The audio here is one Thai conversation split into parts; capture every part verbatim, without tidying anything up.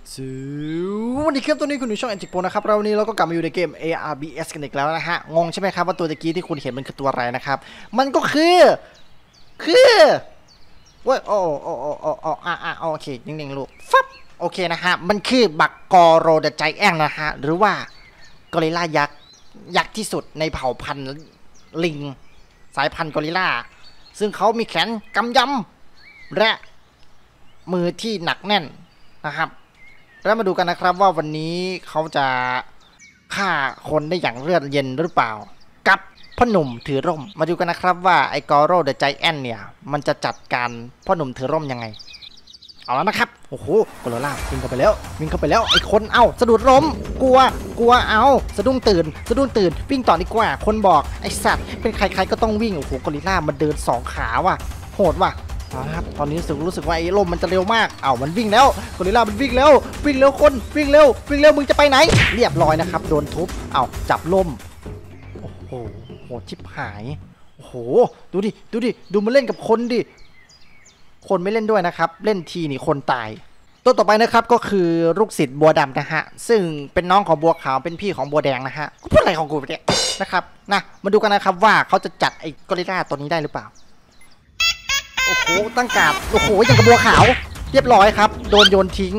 สวัสดีครับตัวนี้คุณอยู่ช่องแอนจิโปนะครับเราวันนี้เราก็กลับมาอยู่ในเกม เอ อาร์ บี เอส กันอีกแล้วนะฮะงงใช่ไหมครับว่าตัวตะกี้ที่คุณเห็นมันคือตัวอะไรนะครับมันก็คือคือเว้ยโอ้โอ้โอ้โอ้โอ้อ่ะอ่ะโอเคนิ่งๆลูกฟับโอเคนะฮะมันคือบักกอโรเดอะไจแอนท์นะฮะหรือว่ากอริลลายักษ์ยักษ์ที่สุดในเผ่าพันธุ์ลิงสายพันธุ์กอริลลาซึ่งเขามีแขนกำยำและมือที่หนักแน่นนะครับแล้วมาดูกันนะครับว่าวันนี้เขาจะฆ่าคนได้อย่างเลือดเย็นหรือเปล่ากับพ่อหนุ่มถือร่มมาดูกันนะครับว่าไอ้กอโรเดอะไจแอนท์เนี่ยมันจะจัดการพ่อหนุ่มถือร่มยังไงเอาแล้วนะครับโอ้โหกอริลลาวิ่งเข้าไปแล้ววิ่งเข้าไปแล้วไอ้คนเอ้าสะดุดล้มกลัวกลัวเอาสะดุ้งตื่นสะดุ้งตื่นวิ่งต่อดีกว่าคนบอกไอ้สัตว์เป็นใครๆก็ต้องวิ่งโอ้โหกอริลลามันเดินสองขาว่ะโหดว่ะครับตอนนี้รู้สึกรู้สึกว่าไอ้ลมมันจะเร็วมากเอ้ามันวิ่งแล้วกอริลลามันวิ่งแล้ววิ่งเร็วคนวิ่งเร็ววิ่งเร็วมึงจะไปไหนเรียบร้อยนะครับโดนทุบเอ้าจับลมโอ้โหโหชิบหายโอ้โหดูดิดูดิดูมันเล่นกับคนดิคนไม่เล่นด้วยนะครับเล่นทีนี่คนตายตัวต่อไปนะครับก็คือลูกศิษย์บัวดำนะฮะซึ่งเป็นน้องของบัวขาวเป็นพี่ของบัวแดงนะฮะกูพูดอะไรของกูเนี่ยนะครับนะมาดูกันนะครับว่าเขาจะจัดไอ้กอริลลาตัวนี้ได้หรือเปล่าโอ้โหตั้งการ์ดโอ้โหอย่างกับบัวขาวเรียบร้อยครับโดนโยนทิ้ง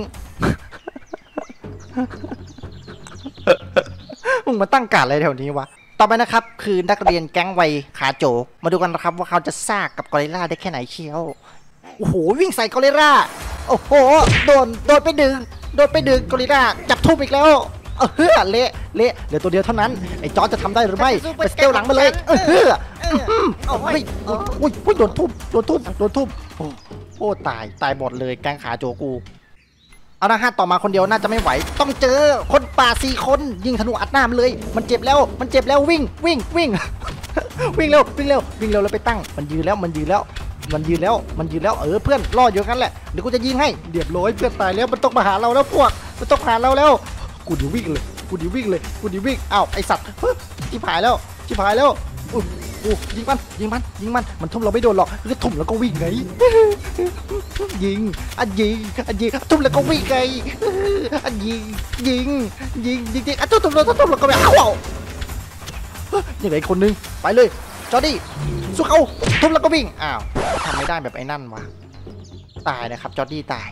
มึงมาตั้งการ์ดอะไรแถวนี้วะต่อไปนะครับคือนักเรียนแก๊งวัยขาโจมาดูกันนะครับว่าเขาจะซ่ากับกอริลลาได้แค่ไหนเชียวโอ้โหวิ่งใส่กอริลลาโอ้โหโดนโดนไปดึงโดนไปดึงกอริลลาจับทุ่มอีกแล้วเออเละเละเหลือตัวเดียวเท่านั้นไอ้จอร์จจะทำได้หรือไม่ไปสเกลหลังมาเลยเออโอ้ยโอ้ยโอ้ยโดนทุ่มโดนทุ่มโดนทุ่มโอ้ตายตายหมดเลยแกงขาโจกูเอาละฮะต่อมาคนเดียวน่าจะไม่ไหวต้องเจอคนป่าสี่คนยิงธนูอัดหน้ามันเลยมันเจ็บแล้วมันเจ็บแล้ววิ่งวิ่งวิ่งวิ่งเร็ววิ่งเร็ววิ่งเร็วแล้วไปตั้งมันยืนแล้วมันยืนแล้วมันยืนแล้วมันยืนแล้วเออเพื่อนรออยู่กันแหละเดี๋ยวกูจะยิงให้เรียบร้อยเพื่อนตายแล้วมันต้องมาหาเราแล้วพวกมันต้องหาเราแล้วกูดีวิ่งเลยกูดีวิ่งเลยกูดีวิ่งอ้าวไอสัตว์ชิบหายแล้วชิบหายแล้วอู้อู้ยิงมันยิงมันยิงมันมันทุ่มเราไม่โดนหรอกคือทุ่มแล้วก็วิ่งไงยิงอันยิงอันยิงทุ่มแล้วก็วิ่งไงอันยิงยิงยิงยิงยิงอันทุ่มทุ่มแล้วทุ่มแล้วก็ไม่เอายังไงคนนึงไปเลยจอร์ดี้สู้เขาทุ่มแล้วก็วิ่งอ้าวทำไม่ได้แบบไอ้นั่นวะตายนะครับจอร์ดี้ตาย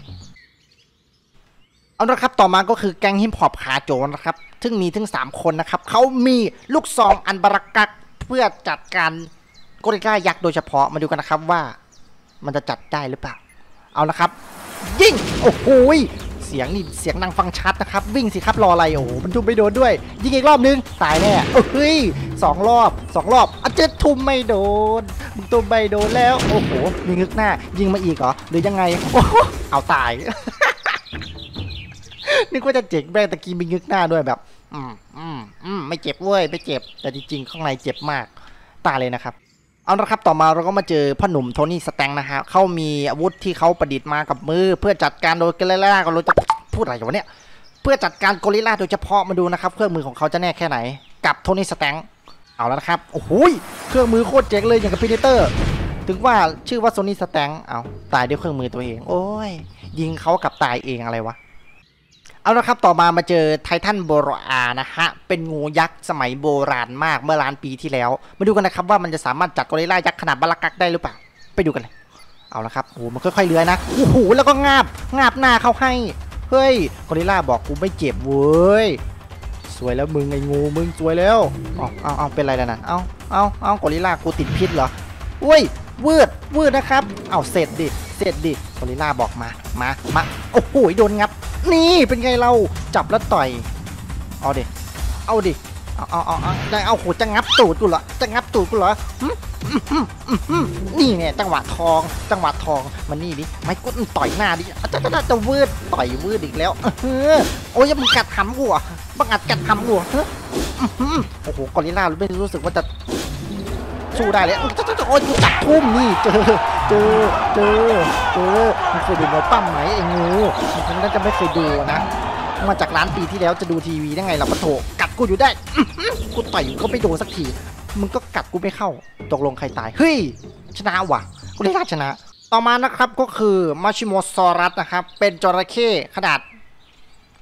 เอาละครับต่อมาก็คือแก๊งฮิปฮอปขาโจนะครับซึ่งมีถึงสามคนนะครับเขามีลูกซองอันบารักักเพื่อจัดการกอริลลายักษ์โดยเฉพาะมาดูกันนะครับว่ามันจะจัดได้หรือเปล่าเอาละครับยิงโอ้โหเสียงนี่เสียงดังฟังชัดนะครับวิ่งสิครับรออะไรโอ้โหมันทุ่มไม่โดนด้วยยิงอีกรอบนึงตายแน่เฮ้ยสองรอบสองรอบอาจจะทุ่มไม่โดนมึงทุ่มไม่โดนแล้วโอ้โหมีงึกหน้ายิงมาอีกเหรอหรือยังไงเอาตายนึกว่าจะเจ๋งแม่ตะกี้มีงึกหน้าด้วยแบบอืมอืมอืมไม่เจ็บเว้ยไม่เจ็บแต่จริงๆข้างในเจ็บมากตายเลยนะครับเอาละครับต่อมาเราก็มาเจอพ่อหนุ่มโทนี่สแตงนะฮะเขามีอาวุธที่เขาประดิษฐ์มากับมือเพื่อจัดการโดยกอริลลาก็รู้จะพูดอะไรกันวะเนี่ยเพื่อจัดการกอริลลาโดยเฉพาะมาดูนะครับเครื่องมือของเขาจะแน่แค่ไหนกับโทนี่สแตงเอาแล้วนะครับโอ้โหเครื่องมือโคตรเจ๋งเลยอย่างกับพีเตอร์ถึงว่าชื่อว่าโทนี่สแตงเอาตายด้วยเครื่องมือตัวเองโอ้ยยิงเขากับตายเองอะไรวะเอาละครับต่อมามาเจอไททันโบรานะฮะเป็นงูยักษ์สมัยโบราณมากเมื่อล้านปีที่แล้วมาดูกันนะครับว่ามันจะสามารถจัดกอริลลายักษ์ขนาดบารักักได้หรือเปล่าไปดูกันเลยเอาละครับโอ้มันค่อยๆเลื้อยนะโอ้โหแล้วก็งาบงาบหน้าเข้าให้เฮ้ยกอริลลาบอกกูไม่เจ็บเว้ยสวยแล้วมึงไอ้งูมึงสวยแล้วเอาเอาเอาเป็นไรแล้วนะเอาเอาเอากอริลลากูติดพิษเหรออุ้ยเวิร์ดเวิร์ดนะครับเอาเสร็จดิเสร็จดิกอริลลาบอกมามามาโอ้โหโดนงับนี่เป็นไงเราจับแล้วต่อยเอาดิเอาดิเอาเอาเอาเอาได้เอาโหจะงับตูดกูเหรอจะงับตูดกูเหรอนี่เนี่ยจังหวะทองจังหวะทองมันนี่ดิไม่กูต่อยหน้าดิจะจะจะวืดต่อยวืดอีกแล้วโอ้ยมึงกัดหำกูอ่ะบังอัดกัดหำกูโอ้โหกอริลลาไม่รู้สึกว่าจะสู้ได้เลยโอ้ยกูจับทุ่มนี่เจอเจอเจอเจอมึงเคยดูมวยปั้มไหมไอ้งูมึงน่าจะไม่เคยดูนะมาจากร้านปีที่แล้วจะดูทีวีได้ไงเราปะโถกัดกูอยู่ได้กูต่อยก็ไม่โดนสักทีมึงก็กัดกูไม่เข้าตกลงใครตายเฮ้ยชนะว่ะกูได้ชนะต่อมานะครับก็คือมาชิโมซอรัสนะครับเป็นจระเข้ขนาด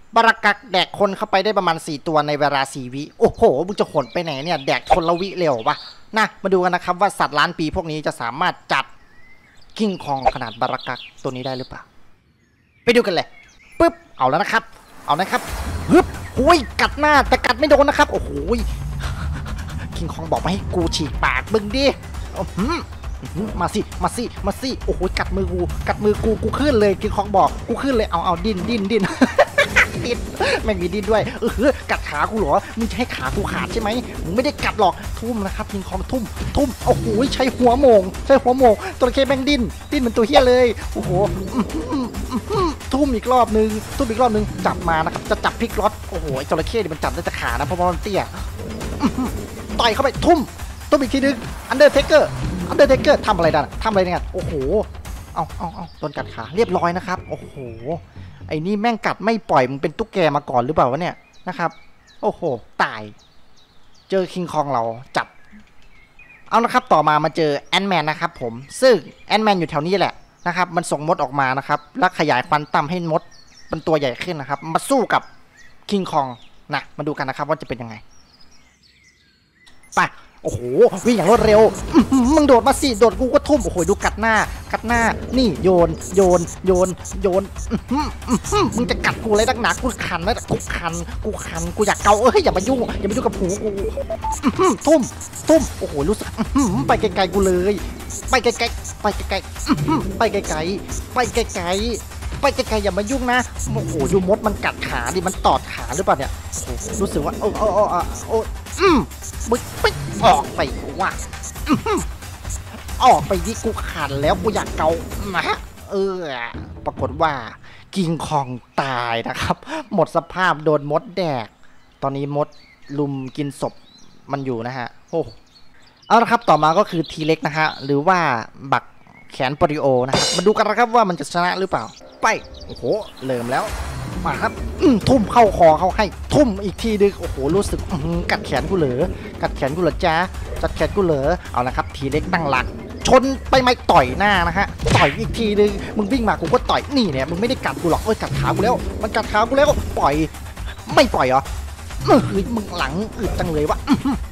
บารากักแดกคนเข้าไปได้ประมาณสี่ตัวในเวลาสี่วิโอ้โหมึงจะขนไปไหนเนี่ยแดกคนละวิเร็วปะนะมาดูกันนะครับว่าสัตว์ล้านปีพวกนี้จะสามารถจัดกิ้งคองขนาดบารากักตัวนี้ได้หรือเปล่าไปดูกันเลยปึ๊บเอาแล้วนะครับเอานะครับฮึบหุยกัดหน้าแต่กัดไม่โดนนะครับโอ้โหกิ้งคองบอกมาให้กูฉีกปากมึงดิมาสิมาสิมาสิโอ้โหกัดมือกูกัดมือกูกูขึ้นเลยกิ้งคองบอกกูขึ้นเลยเอาเอาดิ้นดิ้นดิ้นดิ้นแม่งมีดิ้นด้วยเออกัดขากูเหรอมึงใช้ขากูขาดใช่ไหมมึงไม่ได้กัดหรอกทุ่มนะครับกิ้งคองทุ่มทุ่มโอ้โหใช้หัวโมงใช้หัวโมงตัวเคแม่งดิ้นดิ้นเหมือนตัวเฮี้ยเลยโอ้โหทุ่มอีกรอบนึงทุ่มอีกรอบนึงจับมานะครับจะจับพลิกล็อตโอ้โหไอ้จระเข้เนี่ยมันจับได้แต่ขานะเพราะมันเตี้ยต่อยเข้าไปทุ่มทุ่มอีกทีนึงอันเดอร์เทเกอร์อันเดอร์เทเกอร์ทำอะไรดันทำอะไรเนี่ยโอ้โหเอาเอาเอาโดนกัดขาเรียบร้อยนะครับโอ้โหไอ้นี่แม่งกัดไม่ปล่อยมึงเป็นตุ๊กแกมาก่อนหรือเปล่าวะเนี่ยนะครับโอ้โหตายเจอคิงคองเราจับเอานะครับต่อมามาเจอแอนแมนนะครับผมซึ่งแอนแมนอยู่แถวนี้แหละนะครับมันส่งมดออกมานะครับแล้วขยายควอนตัมให้มดเป็นตัวใหญ่ขึ้นนะครับมาสู้กับคิงคองนะมาดูกันนะครับว่าจะเป็นยังไงไปโอ้โหวิ่งอย่างรวดเร็วมึงโดดมาสิโดดกูก็ทุ่มโอ้โหดูกัดหน้ากัดหน้านี่โยนโยนโยนโยนมึงจะกัดกูอะไรนักหนากูคันนะกูคันกูคันกูอยากเกาเอ้ยอย่ามายุ่งอย่ามายุ่งกับหูกูทุ่มทุ่มโอ้โหรู้สึกไปไกลๆกูเลยไปไกลๆไปไกลๆไปไกลๆไปไกลๆไปไกลๆอย่ามายุ่งนะโอ้โหดูมดมันกัดขาดิมันตอดขาหรือเปล่าเนี่ยรู้สึกว่าโอ้โอ้โอ้โอ้อืมมึงไปออกไปว่าออกไปที่กูขันแล้วกูอยากเกานะเออปรากฏว่ากิงคองตายนะครับหมดสภาพโดนมดแดกตอนนี้มดลุมกินศพมันอยู่นะฮะโอ้เอาละครับต่อมาก็คือทีเล็กนะฮะหรือว่าบักแขนปริโอนะครับมาดูกันนะครับว่ามันจะชนะหรือเปล่าไปโอ้โหเริ่มแล้วมาครับทุ่มเข้าคอเขาให้ทุ่มอีกทีดึงโอ้โหรู้สึกกัดแขนกูเหลือกัดแขนกูเหลือจ้ากัดแขนกูเหลือเอาละครับทีเล็กตั้งหลักชนไปไม่ต่อยหน้านะฮะต่อยอีกทีดึงมึงวิ่งมากูก็ต่อยนี่เนี่ยมึงไม่ได้กัดกูหรอกเอ้ยกัดขากูแล้วมันกัดขากูแล้วปล่อยไม่ปล่อยเหรอเฮ้ยมึงหลังอึดจังเลยวะ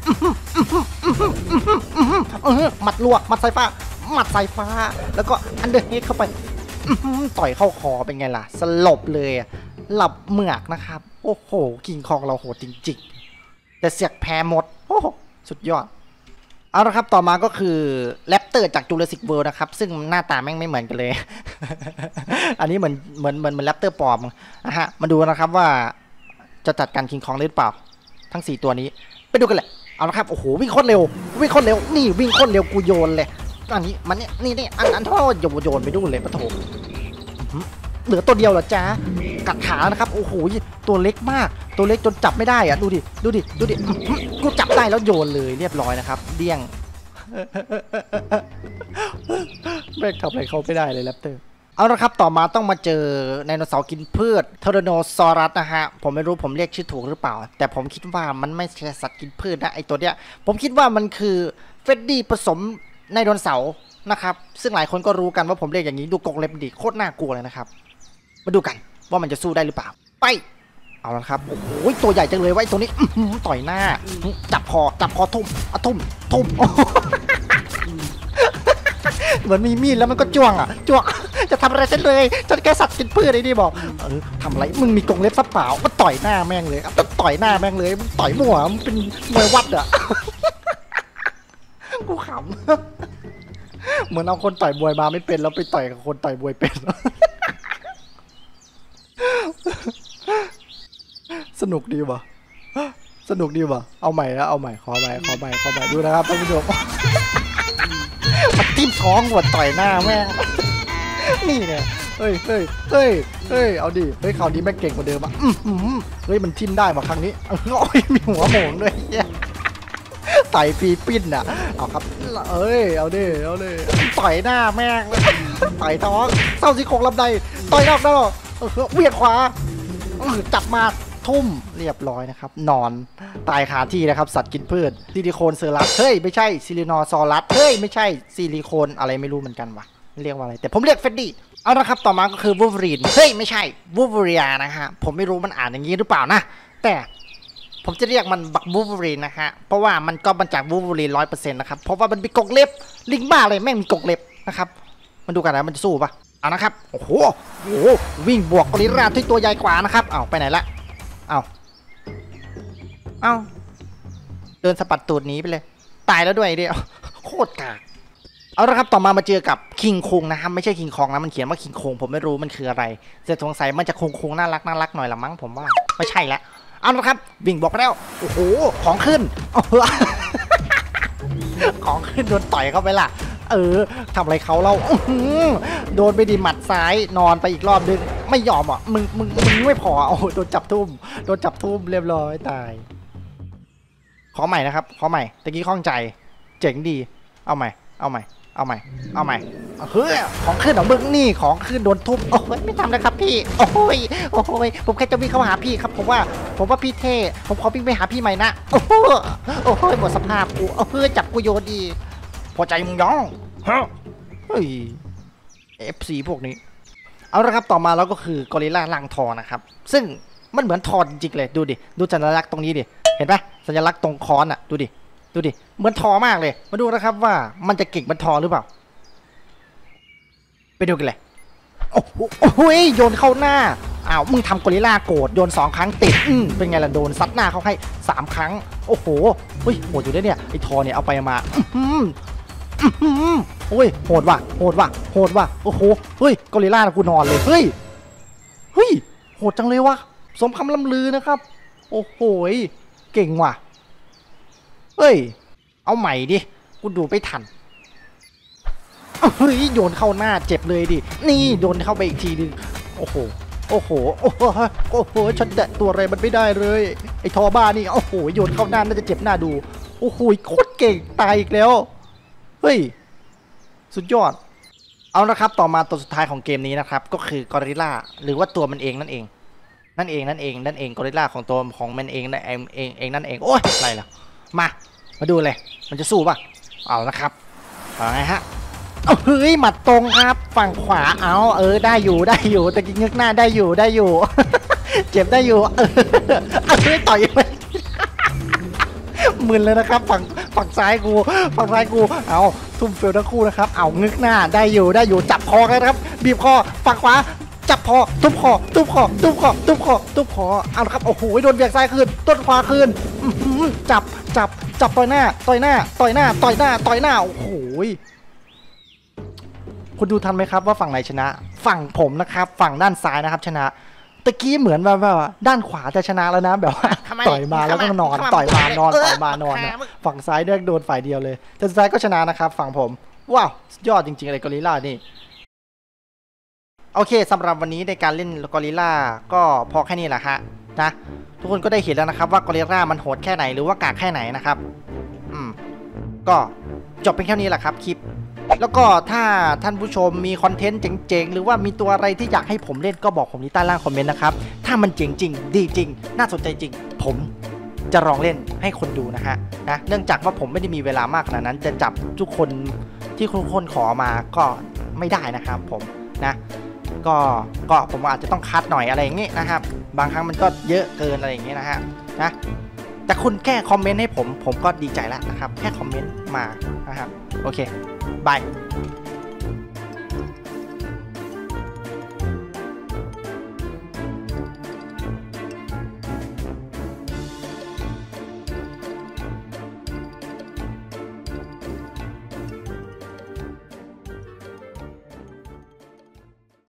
หมัดรัวหมัดสายฟ้าหมัดสายฟ้าแล้วก็อันเดอร์เฮดเข้าไปต่อยเข้าคอเป็นไงล่ะสลบเลยหลับเหมือกนะครับโอ้โหกิงคองเราโหดจริงๆแต่เสียกแพ้หมดโอ้สุดยอดเอาละครับต่อมาก็คือแรปเตอร์จากจูราสสิกเวิลด์นะครับซึ่งหน้าตาแม่งไม่เหมือนกันเลย อันนี้เหมือนเหมือนเหมือนเหมือนแรปเตอร์ปลอมนะฮะมาดูนะครับว่าจะจัดการคิงคองได้หรือเปล่าทั้งสี่ตัวนี้ไปดูกันแหละเอาละครับโอ้โหวิ่งโคตรเร็ววิ่งโคตรเร็วนี่วิ่งโคตรเร็วกูโยนเลยอันนี้มันเนี่ยนี่นี่อันอันท่อโยนโยนไปดูเลยปะโถเหลือตัวเดียวเหรอจ้ากัดขานะครับโอ้โหตัวเล็กมากตัวเล็กจนจับไม่ได้อะดูดิดูดิดูดิกูจับได้แล้วโยนเลยเรียบร้อยนะครับเดี้ยงแม่งทำอะไรเขาไม่ได้เลยแรปเตอร์เอาละครับต่อมาต้องมาเจอไดโนเสาร์กินพืชเทอร์โนซอรัสนะฮะผมไม่รู้ผมเรียกชื่อถูกหรือเปล่าแต่ผมคิดว่ามันไม่ใช่สัตว์กินพืชนะไอตัวเนี้ยผมคิดว่ามันคือเฟรดดี้ผสมไดโนเสาร์นะครับซึ่งหลายคนก็รู้กันว่าผมเรียกอย่างนี้ดูกรงเล็บดีโคตรน่ากลัวเลยนะครับมาดูกันว่ามันจะสู้ได้หรือเปล่าไปเอาละครับโอ้โหตัวใหญ่จังเลยไว้ตัวนี้ต่อยหน้าจับคอจับคอทุ่มอะทุ่มทุ่มเหมือนมีมีดแล้วมันก็จ้วงอ่ะจ้วงจะทำอะไรฉันเลยฉันแค่สัตว์กินพืชไอ้นี่บอกเออทำอะไรมึงมีกรงเล็บซับเปล่าก็ต่อยหน้าแม่งเลยก็ต่อยหน้าแม่งเลยมึงต่อยมั่วมึงเป็นมวยวัดอ่ะกูขำเหมือนเอาคนต่อยมวยมาไม่เป็นแล้วไปต่อยกับคนต่อยมวยเป็นสนุกดีวะสนุกดีวะเอาใหม่แล้วเอาใหม่ขอใหม่ขอใหม่ขอใหม่ดูนะครับท่านผู้ชมมันทิ่มท้องหัวต่อยหน้าแม่นี่เนี่ยเฮ้ยเฮ้ยเฮ้ยเฮ้ยเอาดิเฮ้ยคราวนี้แม่งเก่งกว่าเดิมอ่ะเฮ้ยมันทิ่มได้มาครั้งนี้โอ้ยมีหัวโหม่งด้วยไต่ปีปิ้นอ่ะเอาครับเอ้ยเอาดิเอาดิต่อยหน้าแม่งต่อยท้องเศร้าซี่โครงลำไดต่อยนอกได้หรอเวียดขวาจับมาทุ่มเรียบร้อยนะครับนอนตายคาที่นะครับสัตว์กินพืชซิลิโคนเซอรัสเฮ้ยไม่ใช่ซิลินอซอรัสเฮ้ยไม่ใช่ซิลิโคนอะไรไม่รู้เหมือนกันวะเรียกว่าอะไรแต่ผมเรียกเฟรดดี้เอาละครับต่อมาก็คือวูล์ฟเวอรีนเฮ้ยไม่ใช่วูล์ฟเวอรียนะฮะผมไม่รู้มันอ่านอย่างนี้หรือเปล่านะแต่ผมจะเรียกมันบักวูล์ฟเวอรีนนะฮะเพราะว่ามันก็มาจากวูล์ฟเวอรีนร้อยเปอร์เซ็นต์นะครับเพราะว่ามันมีกรงเล็บลิงบ้าเลยแม่งมีกรงเล็บนะครับมันดูกันนะมันจะสู้ปะเอานะครับโอ้โหโอ้โหวิ่งบวกกอริลลาที่ตัวใหญ่กว่านะครับเอาไปไหนละเอาเอาเดินสะบัดตูดหนีไปเลยตายแล้วด้วยเดียวโคตรกากเอาละครับต่อมามาเจอกับคิงคงนะครับไม่ใช่คิงคองนะมันเขียนว่าคิงคงผมไม่รู้มันคืออะไรแต่สงสัยมันจะคงคงน่ารักน่ารักหน่อยละมั้งผมว่าไม่ใช่แล้วเอาละครับวิ่งบอกแล้วโอ้โหของขึ้นของขึ้นโดนต่อยเข้าไปล่ะเออทำอะไรเขาเราโดนไปดีหมัดซ้ายนอนไปอีกรอบนึงไม่ยอมอ่ะมึงมึงมึงไม่พอโอ้โดนจับทุ่มโดนจับทุ่มเรียบร้อยตายขอใหม่นะครับขอใหม่ตะกี้ข้องใจเจ๋งดีเอาใหม่เอาใหม่เอาใหม่เอาใหม่เฮ้ยของขึ้นของมึงนี่ของขึ้นโดนทุบโอ้ยไม่ทำนะครับพี่โอ้ยโอ้ยผมแค่จะวิ่งเข้าหาพี่ครับผมว่าผมว่าพี่เท่ผมขอวิ่งไปหาพี่ใหม่นะโอ้โหโอ้ยหมดสภาพกูเฮ้ยจับกูโยนดีพอใจมึงน้องฮะเฮ้ยเอฟซีพวกนี้เอาละครับต่อมาแล้วก็คือกอริลลาลังทอนะครับซึ่งมันเหมือนทอจริงๆเลยดูดิดูสัญลักษณ์ตรงนี้ดิเห็นไหมสัญลักษณ์ตรงค้อนอ่ะดูดิดูดิเหมือนทอมากเลยมาดูนะครับว่ามันจะเก่งมันทอหรือเปล่าไปดูกันเลยโอ้โหโยนเข้าหน้าอ้าวมึงทำกอริลลาโกรธโยนสองครั้งติดอืมเป็นไงล่ะโดนซัดหน้าเขาให้สามครั้งโอ้โหเฮ้ยโหดอยู่เนี่ยไอ้ทอเนี่ยเอาไปมาอืมอืมโอ้ยโหดว่ะโหดว่ะโหดว่ะโอ้โหเฮ้ยกอริลลากูนอนเลยเฮ้ยเฮ้ยโหดจังเลยวะสมคำล่ำลือนะครับโอ้โหเก่งว่ะเฮ้ยเอาใหม่ดิกูดูไม่ทันเฮ้ยโยนเข้าหน้าเจ็บเลยดินี่โดนเข้าไปอีกทีนึงโอ้โหโอ้โหโอ้โหโอ้โหฉันแตะตัวอะไรมันไม่ได้เลยไอ้ทอบ้านี่โอ้โหโยนเข้าหน้าน่าจะเจ็บหน้าดูโอ้โหโคตรเก่งตายอีกแล้วเฮ้ยสุดยอดเอาละครับต่อมาตัวสุดท้ายของเกมนี้นะครับก็คือกอริลลาหรือว่าตัวมันเองนั่นเองนั่นเองนั่นเองนั่นเองกอริลลาของตัวของมันเองนั่นเองเองเองนั่นเองโอ้ยอะไรล่ะมามาดูเลยมันจะสู้ป่ะเอาละครับเอาไงฮะเฮ้ยหมัดตรงครับฝั่งขวาเอาเออได้อยู่ได้อยู่ตะกี้เงือกหน้าได้อยู่ได้อยู่เจ็บได้อยู่เออเฮ้ยต่อยไปมึนเลยนะครับฝั่งฝั่งซ้ายกูฝั่งซ้ายกูเอาทุ่มเฟลทั้งคู่นะครับเอาเงือกหน้าได้อยู่ได้อยู่จับคอกันครับบีบคอฝั่งขวาจับคอทุบคอทุบคอทุบคอทุบคอทุบคอเอาละครับโอ้โหโดนเบียดซ้ายคืนต้นขวาคืนจับจับจับต่อยหน้าต่อยหน้าต่อยหน้าต่อยหน้าต่อยหน้าโอ้โหคุณดูทันไหมครับว่าฝั่งไหนชนะฝั่งผมนะครับฝั่งด้านซ้ายนะครับชนะตะกี้เหมือนแบบว่าด้านขวาจะชนะแล้วนะแบบว่าต่อยมาแล้วก็นอนต่อยมานอนต่อยมานอนฝั่งซ้ายเนี่ยโดนฝ่ายเดียวเลยแต่สุดท้ายก็ชนะนะครับฝั่งผมว้าวสุดยอดจริงๆเลยกอริลลานี่โอเคสำหรับวันนี้ในการเล่นกอริลลาก็พอแค่นี้แหละฮะนะทุกคนก็ได้เห็นแล้วนะครับว่ากอริลลามันโหดแค่ไหนหรือว่ากากแค่ไหนนะครับอืมก็จบเป็นแค่นี้แหละครับคลิปแล้วก็ถ้าท่านผู้ชมมีคอนเทนต์เจ๋งๆหรือว่ามีตัวอะไรที่อยากให้ผมเล่นก็บอกผมที่ใต้ล่างคอมเมนต์นะครับถ้ามันเจ๋งจริงดีจริงน่าสนใจจริงผมจะลองเล่นให้คนดูนะฮะนะเนื่องจากว่าผมไม่ได้มีเวลามากขนาดนั้นจะจับทุกคนที่ทุกคนขอมาก็ไม่ได้นะครับผมนะก็ก็ผมอาจจะต้องคัดหน่อยอะไรอย่างงี้นะครับบางครั้งมันก็เยอะเกินอะไรอย่างงี้นะฮะนะแต่คุณแค่คอมเมนต์ให้ผมผมก็ดีใจแล้วนะครับแค่คอมเมนต์มานะครับโอเคบาย